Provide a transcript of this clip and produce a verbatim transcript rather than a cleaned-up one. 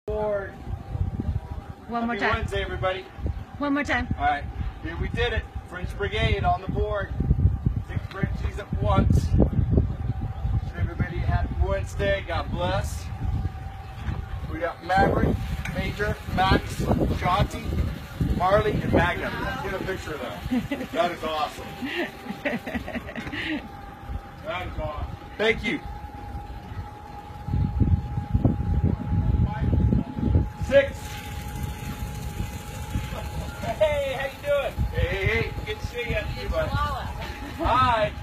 Board. One more Happy time. Wednesday, everybody. One more time. All right, here we did it. French Brigade on the board. Six Frenchies at once. Everybody, happy Wednesday. God bless. We got Maverick, Major, Max, Shanti, Marley, and Magnum. Get a picture of that. That is awesome. That is awesome. Thank you. Six. Hey, how you doing? Hey, hey, hey. Good to see you. You, bud. Hi.